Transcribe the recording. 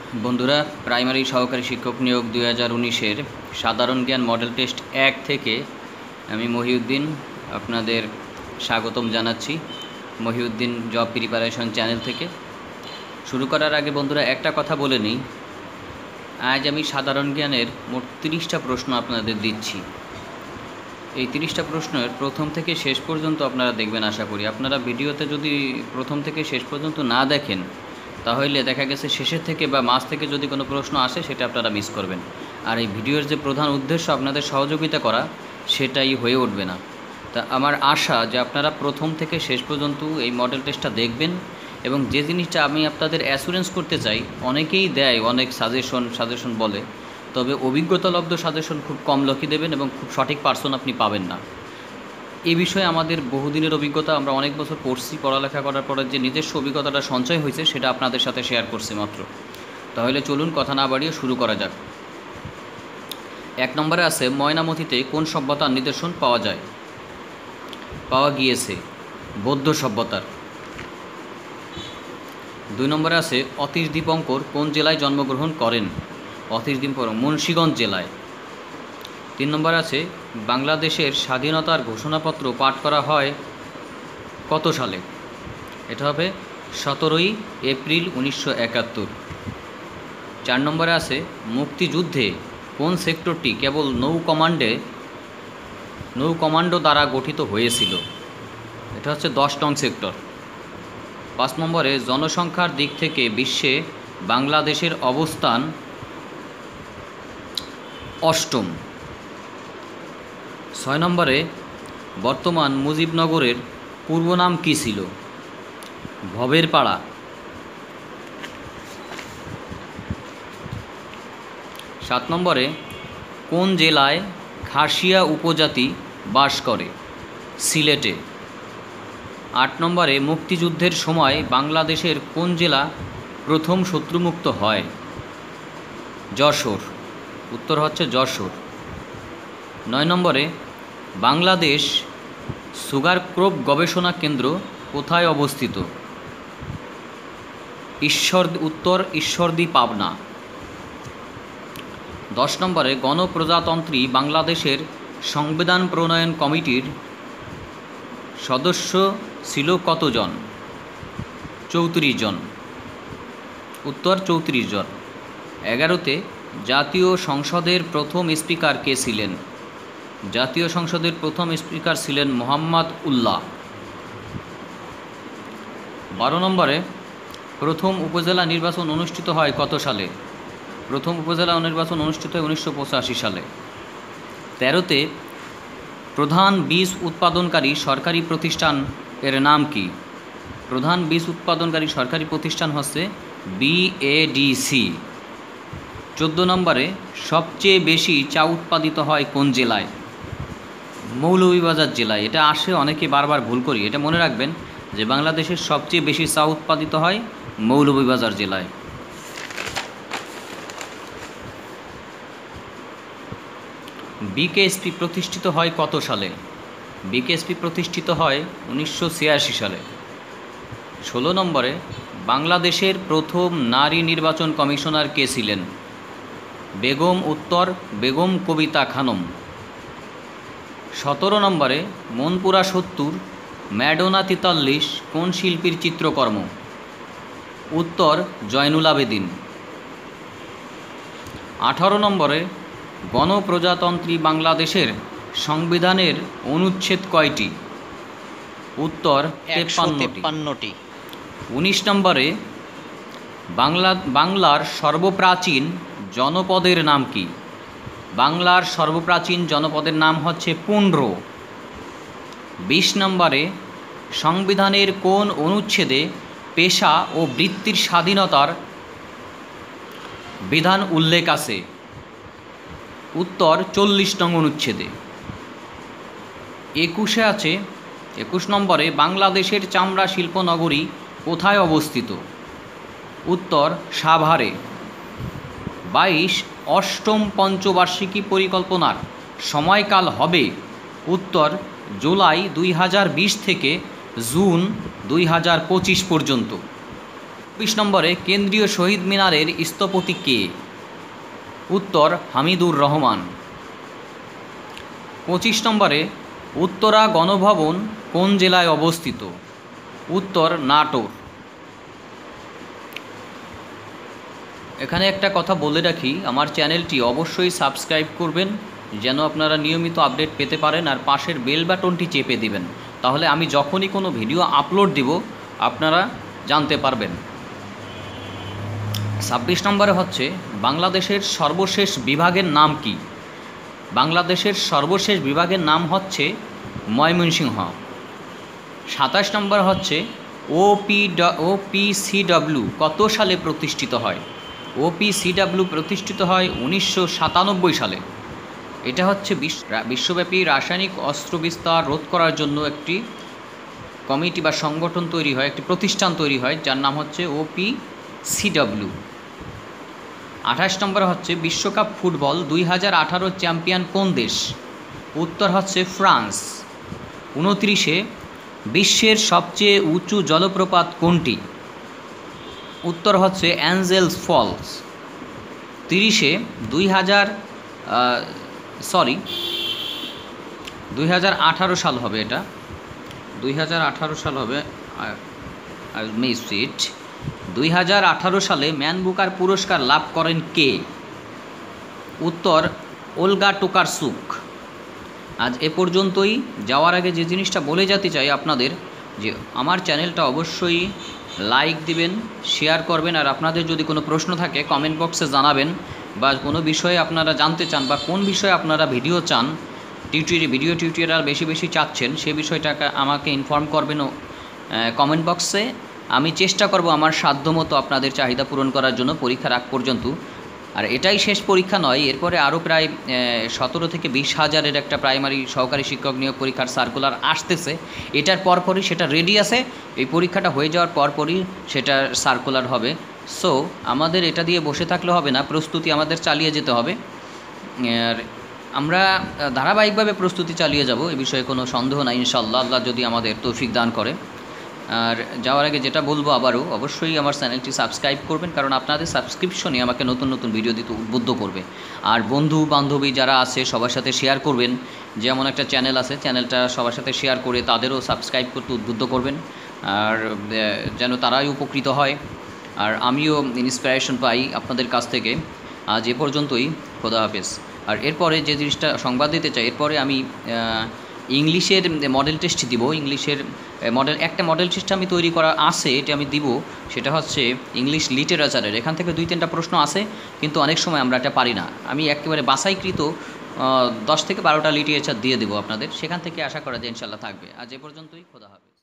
বন্ধুরা, প্রাইমারি সহকারী শিক্ষক নিয়োগ 2019-এর সাধারণ জ্ঞান মডেল টেস্ট 1 থেকে আমি মহিউদ্দিন আপনাদের স্বাগতম জানাচ্ছি মহিউদ্দিন জব প্রিপারেশন চ্যানেল থেকে। শুরু করার আগে বন্ধুরা একটা কথা বলে নিই, আজ আমি সাধারণ জ্ঞানের মোট 30টা প্রশ্ন আপনাদের দিচ্ছি। এই 30টা প্রশ্নের প্রথম থেকে শেষ পর্যন্ত আপনারা দেখবেন আশা করি। আপনারা ভিডিওতে যদি প্রথম থেকে শেষ পর্যন্ত না দেখেন তাহলে দেখা গেছে শেষের থেকে বা মাঝ থেকে যদি কোনো প্রশ্ন আসে সেটা আপনারা মিস করবেন, আর এই ভিডিওর যে প্রধান উদ্দেশ্য আপনাদের সহযোগিতা করা সেটাই হয়ে উঠবে না। তা আমার আশা যে আপনারা প্রথম থেকে শেষ পর্যন্ত এই মডেল টেস্টটা দেখবেন, এবং যে জিনিসটা আমি আপনাদের অ্যাসুরেন্স করতে চাই, অনেকেই দেয় অনেক সাজেশন বলে, তবে অভিজ্ঞতালব্ধ সাজেশন খুব কম লোকই দেবেন এবং খুব সঠিক পার্সন আপনি পাবেন না। এই বিষয়ে আমাদের বহুদিনের অভিজ্ঞতা, আমরা অনেক বছর পড়ছি, পড়ালেখা করার পরে যে নিজস্ব অভিজ্ঞতাটা সঞ্চয় হয়েছে সেটা আপনাদের সাথে শেয়ার করছি মাত্র। তাহলে চলুন কথা না বাড়িয়ে শুরু করা যাক। 1 নম্বরে আছে, ময়নামতিতে কোন সভ্যতার নিদর্শন পাওয়া গিয়েছে? বৌদ্ধ সভ্যতার। 2 নম্বরে আছে, অতীশ দীপঙ্কর কোন জেলায় জন্মগ্রহণ করেন? অতীশ দীপঙ্কর মুন্সিগঞ্জ জেলায়। 3 নম্বর আছে, বাংলাদেশের স্বাধীনতার ঘোষণাপত্র পাঠ করা হয় কত সালে? এটা হবে 17ই এপ্রিল 1971। 4 নম্বরে আছে, মুক্তিযুদ্ধে কোন সেক্টরটি কেবল নৌ কমান্ডো দ্বারা গঠিত হয়েছিল? এটা হচ্ছে 10 নং সেক্টর। 5 নম্বরে, জনসংখ্যার দিক থেকে বিশ্বে বাংলাদেশের অবস্থান অষ্টম। 6 নম্বরে, বর্তমান মুজিবনগরের পূর্ব নাম কী ছিল? ভবের পাড়া। 7 নম্বরে, কোন জেলায় খাসিয়া উপজাতি বাস করে? সিলেটে। 8 নম্বরে, মুক্তিযুদ্ধের সময় বাংলাদেশের কোন জেলা প্রথম শত্রুমুক্ত হয়? যশোর। উত্তর হচ্ছে যশোর। 9 নম্বরে, বাংলাদেশ সুগার ক্রপ গবেষণা কেন্দ্র কোথায় অবস্থিত? উত্তর ঈশ্বরদী, পাবনা। 10 নম্বরে, গণপ্রজাতন্ত্রী বাংলাদেশের সংবিধান প্রণয়ন কমিটির সদস্য ছিল কতজন? 34 জন। উত্তর 34 জন। 11তে, জাতীয় সংসদের প্রথম স্পিকার কে ছিলেন? জাতীয় সংসদের প্রথম স্পিকার ছিলেন মোহাম্মদ উল্লাহ। 12 নম্বরে, প্রথম উপজেলা নির্বাচন অনুষ্ঠিত হয় কত সালে? প্রথম উপজেলা নির্বাচন অনুষ্ঠিত হয় 1985 সালে। 13তে, প্রধান বীজ উৎপাদনকারী সরকারি প্রতিষ্ঠান এর নাম কি? প্রধান বীজ উৎপাদনকারী সরকারি প্রতিষ্ঠান হচ্ছে বিএডিসি। 14 নম্বরে, সবচেয়ে বেশি চা উৎপাদিত হয় কোন জেলায়? মৌলভীবাজার জেলায়। এটা আসে অনেকে বারবার ভুল করি, এটা মনে রাখবেন যে বাংলাদেশের সবচেয়ে বেশি চা উৎপাদিত হয় মৌলভীবাজার জেলায়। বিকেএসপি প্রতিষ্ঠিত হয় কত সালে? বিকেএসপি প্রতিষ্ঠিত হয় 1986 সালে। 16 নম্বরে, বাংলাদেশের প্রথম নারী নির্বাচন কমিশনার কে ছিলেন? বেগম। উত্তর বেগম কবিতা খানম। 17 নম্বরে, মনপুরা 70, ম্যাডোনা 43 কোন শিল্পীর চিত্রকর্ম? উত্তর জয়নুল আবেদিন। 18 নম্বরে, গণপ্রজাতন্ত্রী বাংলাদেশের সংবিধানের অনুচ্ছেদ কয়টি? উত্তর 53টি। 19 নম্বরে, বাংলার সর্বপ্রাচীন জনপদের নাম কি? বাংলার সর্বপ্রাচীন জনপদের নাম হচ্ছে পুন্ড্র। 20 নম্বরে, সংবিধানের কোন অনুচ্ছেদে পেশা ও বৃত্তির স্বাধীনতার বিধান উল্লেখ আছে? উত্তর 40 নং অনুচ্ছেদে। 21 নম্বরে, বাংলাদেশের চামড়া শিল্প নগরী কোথায় অবস্থিত? উত্তর সাভারে। 22, অষ্টম পঞ্চবার্ষিকী পরিকল্পনার সময়কাল হবে? উত্তর জুলাই 2020 থেকে জুন 2025 পর্যন্ত। ২৬ নম্বরে কেন্দ্রীয় শহীদ মিনারের স্থপতি কে? উত্তর হামিদুর রহমান। ২৫ নম্বরে উত্তরা গণভবন কোন জেলায় অবস্থিত? উত্তর নাটোর। এখানে একটা কথা বলে রাখি, আমার চ্যানেলটি অবশ্যই সাবস্ক্রাইব করবেন যেন আপনারা নিয়মিত আপডেট পেতে পারেন, আর পাশের বেল বাটনটি চেপে দিবেন, তাহলে আমি যখনই কোনো ভিডিও আপলোড দিব আপনারা জানতে পারবেন। ২৬ নম্বরে হচ্ছে বাংলাদেশের সর্বশেষ বিভাগের নাম কি? বাংলাদেশের সর্বশেষ বিভাগের নাম হচ্ছে ময়মনসিংহ। ২৭ নম্বর হচ্ছে OPCW কত সালে প্রতিষ্ঠিত হয়? OPCW প্রতিষ্ঠিত হয় 1997 সালে। এটা হচ্ছে বিশ্বব্যাপী রাসায়নিক অস্ত্র বিস্তার রোধ করার জন্য একটি কমিটি বা সংগঠন তৈরি হয়, একটি প্রতিষ্ঠান তৈরি হয় যার নাম হচ্ছে OPCW। ২৮ নম্বর হচ্ছে বিশ্বকাপ ফুটবল 2018 চ্যাম্পিয়ন কোন দেশ? উত্তর হচ্ছে ফ্রান্স। 29-এ বিশ্বের সবচেয়ে উঁচু জলপ্রপাত কোনটি? উত্তর হচ্ছে অ্যাঞ্জেলস ফলস। 30-এ 2018 সাল হবে, এটা 2018 সাল হবে। 2018 সালে ম্যান বুকার পুরস্কার লাভ করেন কে? উত্তর ওলগা টোকারচুক। আজ এ পর্যন্তই। যাওয়ার আগে যে জিনিসটা বলে যেতে চাই আপনাদের, যে আমার চ্যানেলটা অবশ্যই লাইক দিবেন, শেয়ার করবেন, আর আপনাদের যদি কোনো প্রশ্ন থাকে কমেন্ট বক্সে জানাবেন, বা কোনো বিষয়ে আপনারা জানতে চান বা কোন বিষয়ে আপনারা ভিডিও চান, ভিডিও টিউটোরিয়াল বেশি বেশি চাচ্ছেন, সে বিষয়টাকে আমাকে ইনফর্ম করবেন কমেন্ট বক্সে। আমি চেষ্টা করব আমার সাধ্যমতো আপনাদের চাহিদা পূরণ করার জন্য পরীক্ষার আগ পর্যন্ত। আর এটাই শেষ পরীক্ষা নয়, এরপরে আরও প্রায় 17 থেকে 20 হাজারের একটা প্রাইমারি সহকারী শিক্ষক নিয়োগ পরীক্ষার সার্কুলার আসতেছে। এটার পরপরই সেটা রেডি আছে, এই পরীক্ষাটা হয়ে যাওয়ার পরপরই সেটা সার্কুলার হবে। সো আমাদের এটা দিয়ে বসে থাকলে হবে না, প্রস্তুতি আমাদের চালিয়ে যেতে হবে। আর আমরা ধারাবাহিকভাবে প্রস্তুতি চালিয়ে যাব, এ বিষয়ে কোনো সন্দেহ নাই ইনশাআল্লাহ, আল্লাহ যদি আমাদের তৌফিক দান করে। আর যাওয়ার আগে যেটা বলবো আবারও, অবশ্যই আমার চ্যানেলটি সাবস্ক্রাইব করবেন, কারণ আপনাদের সাবস্ক্রিপশনই আমাকে নতুন নতুন ভিডিও দিতে উদ্বুদ্ধ করবে। আর বন্ধু বান্ধবী যারা আছে সবার সাথে শেয়ার করবেন, যেমন একটা চ্যানেল আছে, চ্যানেলটা সবার সাথে শেয়ার করে তাদেরও সাবস্ক্রাইব করতে উদ্বুদ্ধ করবেন, আর যেন তারাই উপকৃত হয় আর আমিও ইন্সপিরেশন পাই আপনাদের কাছ থেকে। আজ এ পর্যন্তই, খোদা হাফেজ। আর এরপরে যে জিনিসটা সংবাদ দিতে চাই, এরপরে আমি ইংলিশের মডেল টেস্ট দিব। ইংলিশের একটা মডেল টেস্ট আমি তৈরি করা আছে, এটা আমি দিব। সেটা হচ্ছে ইংলিশ লিটারেচারের। এখান থেকে 2-3টা প্রশ্ন আছে, কিন্তু অনেক সময় আমরা এটা পারি না। আমি একেবারে বাছাইকৃত 10 থেকে 12টা লিটারেচার দিয়ে দেবো আপনাদের, সেখান থেকে আশা করা যায় ইনশাল্লাহ থাকবে। আজ এ পর্যন্তই, খোদা হাফেজ।